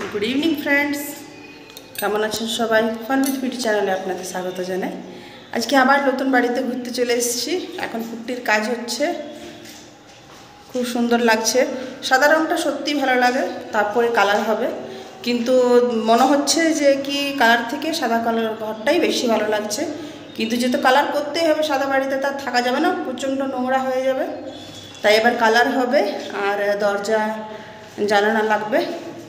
Good evening friends केमन आছেন সবাই fun with beauty চ্যানেলে আপনাদের স্বাগত জানাই। আজকে আবার নতুন বাড়িতে ঘুরতে চলে এসেছি। এখন পুট্টির কাজ হচ্ছে, খুব সুন্দর লাগছে। সাদা রংটা সত্যি ভালো লাগে, তারপরে কালার হবে, কিন্তু মনে হচ্ছে যে কি কালার থেকে সাদা কালার ঘরটাই বেশি ভালো লাগছে। কিন্তু যেহেতু কালার করতেই হবে, সাদা বাড়িতে তার থাকা যাবে না, প্রচণ্ড নোংরা হয়ে যাবে। তাই এবার কালার হবে আর দরজা জানালা লাগবে।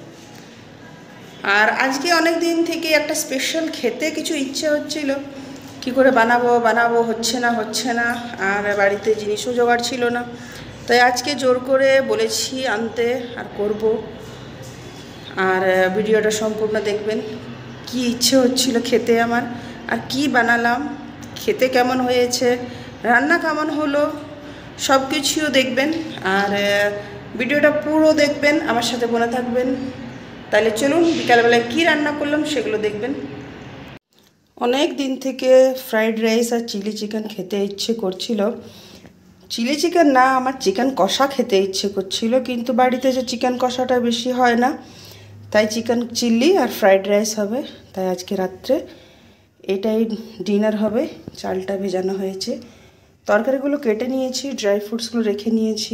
আর আজকে অনেক দিন থেকে একটা স্পেশাল খেতে কিছু ইচ্ছে হচ্ছিল, কি করে বানাবো হচ্ছে না। আর বাড়িতে জিনিসও জোগাড় ছিল না, তাই আজকে জোর করে বলেছি আনতে আর করব। আর ভিডিওটা সম্পূর্ণ দেখবেন, কি ইচ্ছে হচ্ছিল খেতে আমার, আর কি বানালাম, খেতে কেমন হয়েছে, রান্না কেমন হলো, সব কিছুও দেখবেন। আর ভিডিওটা পুরো দেখবেন, আমার সাথে বনে থাকবেন। তাহলে চলুন বিকালবেলায় কী রান্না করলাম সেগুলো দেখবেন। অনেক দিন থেকে ফ্রাইড রাইস আর চিলি চিকেন খেতে ইচ্ছে করছিল। চিলি চিকেন না, আমার চিকেন কষা খেতে ইচ্ছে করছিল, কিন্তু বাড়িতে যে চিকেন কষাটা বেশি হয় না, তাই চিকেন চিলি আর ফ্রাইড রাইস হবে। তাই আজকে রাত্রে এটাই ডিনার হবে। চালটা ভেজানো হয়েছে, তরকারিগুলো কেটে নিয়েছি, ড্রাই ফ্রুটসগুলো রেখে নিয়েছি।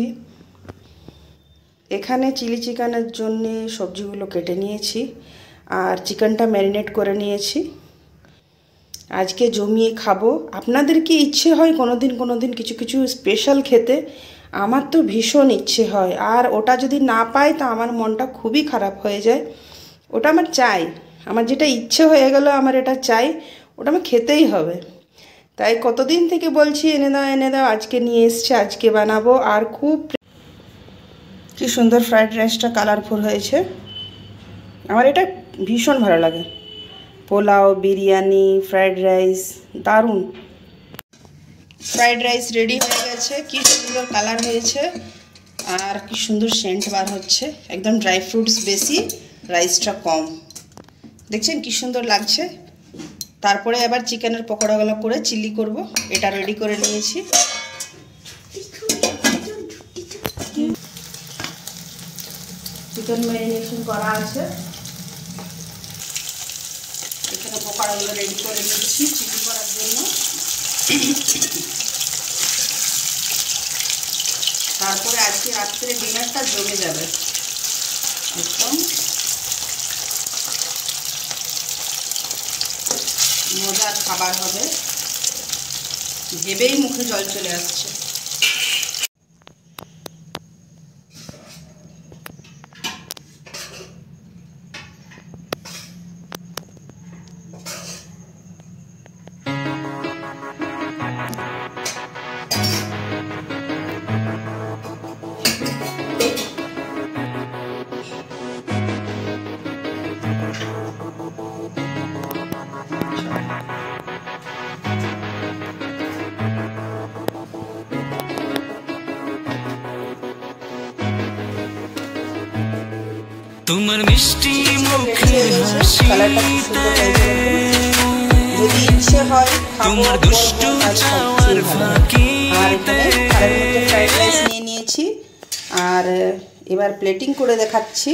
এখানে চিলি চিকেনের জন্যে সবজিগুলো কেটে নিয়েছি আর চিকেনটা ম্যারিনেট করে নিয়েছি। আজকে জমিয়ে খাবো। আপনাদের কি ইচ্ছে হয় কোনো দিন কিছু স্পেশাল খেতে? আমার তো ভীষণ ইচ্ছে হয়, আর ওটা যদি না পাই তা আমার মনটা খুবই খারাপ হয়ে যায়। ওটা আমার চাই, আমার যেটা ইচ্ছে হয়ে গেল আমার এটা চাই, ওটা আমার খেতেই হবে। তাই কতদিন থেকে বলছি এনে দাও, আজকে নিয়ে এসছে, আজকে বানাবো। আর খুব কি সুন্দর ফ্রাইড রাইসটা কালারফুল হয়েছে, আমার এটা ভীষণ ভালো লাগে। পোলাও, বিরিয়ানি, ফ্রাইড রাইস দারুণ। ফ্রাইড রাইস রেডি হয়ে গেছে, কি সুন্দর কালার হয়েছে আর কি সুন্দর সেন্ট বার হচ্ছে। একদম ড্রাই ফ্রুটস বেশি, রাইসটা কম, দেখছেন কি সুন্দর লাগছে। তারপরে আবার চিকেনের পকোড়াগুলো করে চিলি করব, এটা রেডি করে নিয়েছি। চিকেন ম্যারিনেশন করা আছে, এখানে পকোড়াগুলো রেডি করে নিচ্ছি চিলি করার জন্য। তারপরে আজকে রাত্রে ডিনারটা জমে যাবে, একদম মজার খাবার হবে, ভেবেই মুখে জল চলে আসছে। তোমার মিষ্টি মুখের হাসিতে যদি ইচ্ছে হয় তোমার দুষ্টু চাওয়ার ফাঁকিতে ফ্রাইড রাইস নিয়ে নিয়েছি আর এবার প্লেটিং করে দেখাচ্ছি।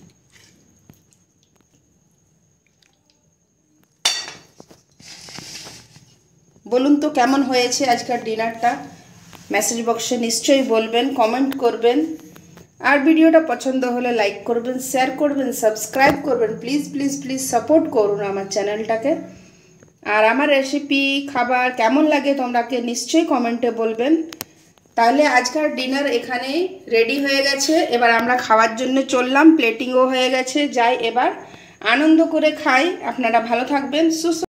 বলুন তো কেমন হয়েছে আজকের ডিনারটা? মেসেজ বক্সে নিশ্চয়ই বলবেন, কমেন্ট করবেন। আর ভিডিওটা পছন্দ হলে লাইক করবেন, শেয়ার করবেন, সাবস্ক্রাইব করবেন। প্লিজ সাপোর্ট করুন আমার চ্যানেলটাকে। আর আমার রেসিপি খাবার কেমন লাগে তোমরাকে নিশ্চয়ই কমেন্টে বলবেন। তাহলে আজকের ডিনার এখানেই রেডি হয়ে গেছে, এবার আমরা খাওয়ার জন্য চললাম। প্লেটিংও হয়ে গেছে, যাই এবার আনন্দ করে খাই। আপনারা ভালো থাকবেন, সুস্থ